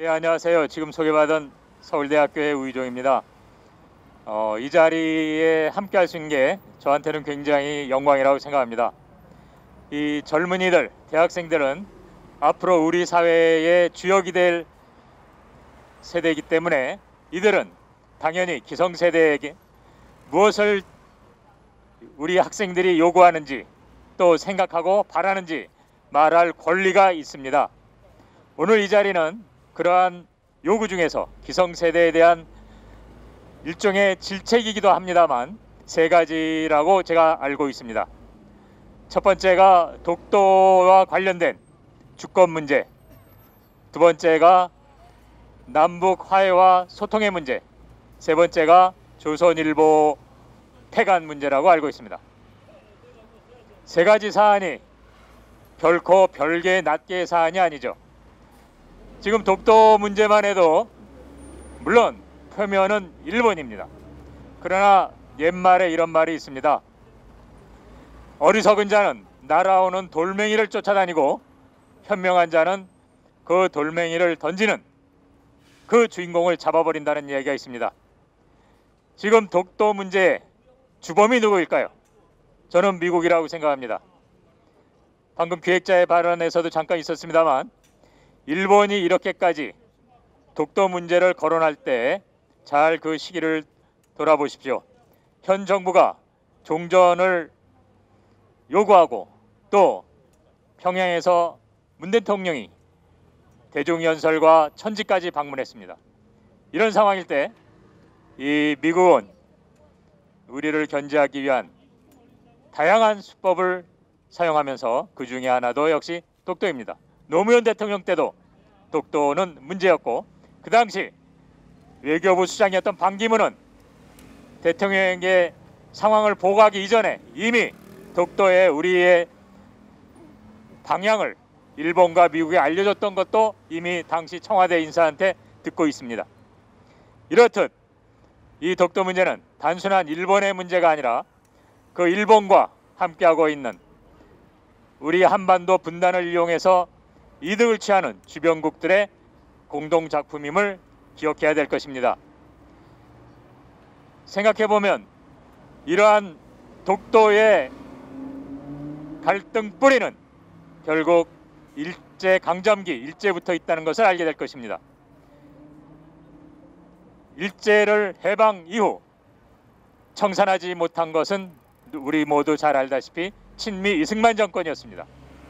예, 안녕하세요. 지금 소개받은 서울대학교의 우희종입니다. 이 자리에 함께 할 수 있는 게 저한테는 굉장히 영광이라고 생각합니다. 이 젊은이들, 대학생들은 앞으로 우리 사회의 주역이 될 세대이기 때문에 이들은 당연히 기성세대에게 무엇을 우리 학생들이 요구하는지 또 생각하고 바라는지 말할 권리가 있습니다. 오늘 이 자리는 그러한 요구 중에서 기성세대에 대한 일종의 질책이기도 합니다만 세 가지라고 제가 알고 있습니다. 첫 번째가 독도와 관련된 주권 문제, 두 번째가 남북 화해와 소통의 문제, 세 번째가 조선일보 폐간 문제라고 알고 있습니다. 세 가지 사안이 결코 별개의 낱개의 사안이 아니죠. 지금 독도 문제만 해도 물론 표면은 일본입니다. 그러나 옛말에 이런 말이 있습니다. 어리석은 자는 날아오는 돌멩이를 쫓아다니고 현명한 자는 그 돌멩이를 던지는 그 주인공을 잡아버린다는 이야기가 있습니다. 지금 독도 문제의 주범이 누구일까요? 저는 미국이라고 생각합니다. 방금 기획자의 발언에서도 잠깐 있었습니다만 일본이 이렇게까지 독도 문제를 거론할 때 잘 그 시기를 돌아보십시오. 현 정부가 종전을 요구하고 또 평양에서 문 대통령이 대종연설과 천지까지 방문했습니다. 이런 상황일 때 이 미국은 우리를 견제하기 위한 다양한 수법을 사용하면서 그 중에 하나도 역시 독도입니다. 노무현 대통령 때도 독도는 문제였고 그 당시 외교부 수장이었던 반기문은 대통령에게 상황을 보고하기 이전에 이미 독도의 우리의 방향을 일본과 미국에 알려줬던 것도 이미 당시 청와대 인사한테 듣고 있습니다. 이렇듯 이 독도 문제는 단순한 일본의 문제가 아니라 그 일본과 함께하고 있는 우리 한반도 분단을 이용해서 이득을 취하는 주변국들의 공동작품임을 기억해야 될 것입니다. 생각해보면 이러한 독도의 갈등 뿌리는 결국 일제강점기, 일제부터 있다는 것을 알게 될 것입니다. 일제를 해방 이후 청산하지 못한 것은 우리 모두 잘 알다시피 친미 이승만 정권이었습니다.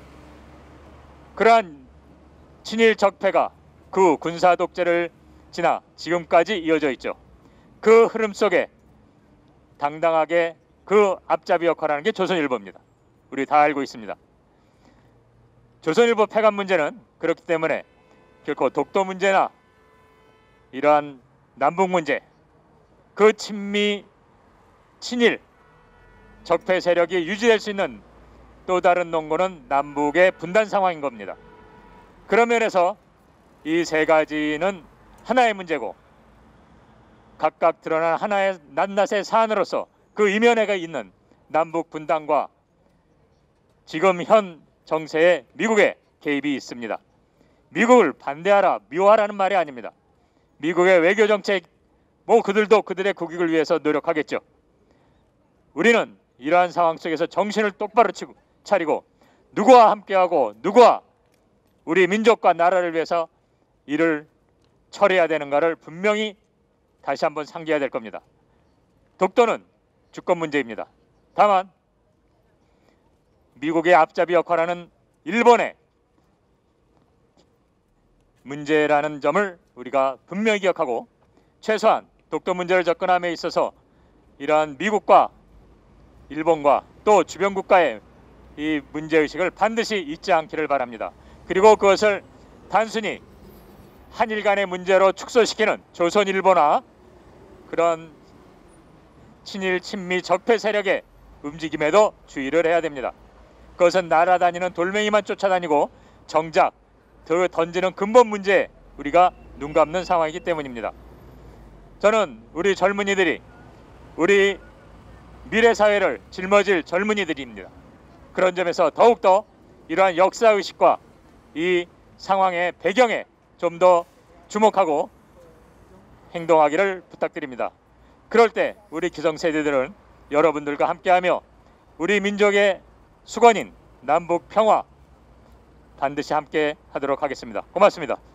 그러한 친일 적폐가 그 군사 독재를 지나 지금까지 이어져 있죠. 그 흐름 속에 당당하게 그 앞잡이 역할을 하는 게 조선일보입니다. 우리 다 알고 있습니다. 조선일보 폐간 문제는 그렇기 때문에 결코 독도 문제나 이러한 남북 문제, 그 친미, 친일, 적폐 세력이 유지될 수 있는 또 다른 농구는 남북의 분단 상황인 겁니다. 그런 면에서 이 세 가지는 하나의 문제고 각각 드러난 하나의 낱낱의 사안으로서 그 이면에 있는 남북 분단과 지금 현 정세에 미국의 개입이 있습니다. 미국을 반대하라, 미워하라는 말이 아닙니다. 미국의 외교 정책, 그들도 그들의 국익을 위해서 노력하겠죠. 우리는 이러한 상황 속에서 정신을 똑바로 차리고 누구와 함께하고 누구와 우리 민족과 나라를 위해서 일을 처리해야 되는가를 분명히 다시 한번 상기해야 될 겁니다. 독도는 주권 문제입니다. 다만 미국의 앞잡이 역할하는 일본의 문제라는 점을 우리가 분명히 기억하고 최소한 독도 문제를 접근함에 있어서 이러한 미국과 일본과 또 주변 국가의 이 문제의식을 반드시 잊지 않기를 바랍니다. 그리고 그것을 단순히 한일 간의 문제로 축소시키는 조선일보나 그런 친일, 친미, 적폐 세력의 움직임에도 주의를 해야 됩니다. 그것은 날아다니는 돌멩이만 쫓아다니고 정작 더 던지는 근본 문제에 우리가 눈 감는 상황이기 때문입니다. 저는 우리 젊은이들이 우리 미래 사회를 짊어질 젊은이들입니다. 그런 점에서 더욱더 이러한 역사의식과 이 상황의 배경에 좀 더 주목하고 행동하기를 부탁드립니다. 그럴 때 우리 기성세대들은 여러분들과 함께하며 우리 민족의 수건인 남북 평화 반드시 함께 하도록 하겠습니다. 고맙습니다.